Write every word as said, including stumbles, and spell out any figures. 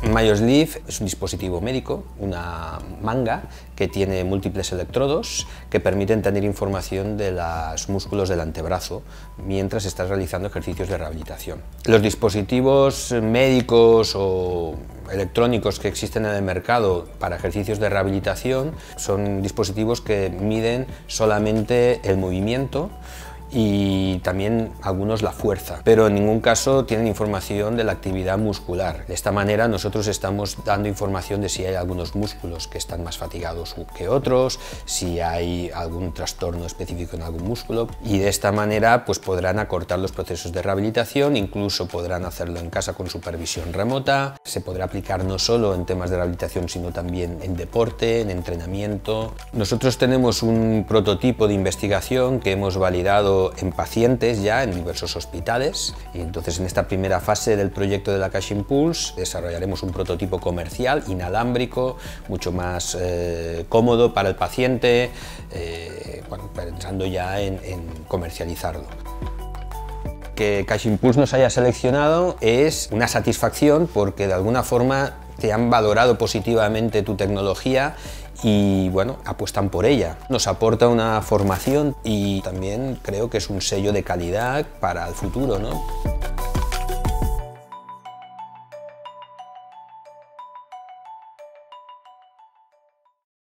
MyoSleeve es un dispositivo médico, una manga que tiene múltiples electrodos que permiten tener información de los músculos del antebrazo mientras estás realizando ejercicios de rehabilitación. Los dispositivos médicos o electrónicos que existen en el mercado para ejercicios de rehabilitación son dispositivos que miden solamente el movimiento y también algunos la fuerza, pero en ningún caso tienen información de la actividad muscular. De esta manera nosotros estamos dando información de si hay algunos músculos que están más fatigados que otros, si hay algún trastorno específico en algún músculo, y de esta manera pues podrán acortar los procesos de rehabilitación, incluso podrán hacerlo en casa con supervisión remota. Se podrá aplicar no solo en temas de rehabilitación sino también en deporte, en entrenamiento. Nosotros tenemos un prototipo de investigación que hemos validado en pacientes ya en diversos hospitales, y entonces en esta primera fase del proyecto de la Caixa Impulse desarrollaremos un prototipo comercial inalámbrico, mucho más eh, cómodo para el paciente, eh, bueno, pensando ya en, en comercializarlo. Que Caixa Impulse nos haya seleccionado es una satisfacción porque de alguna forma te han valorado positivamente tu tecnología y bueno, apuestan por ella. Nos aporta una formación y también creo que es un sello de calidad para el futuro, ¿no?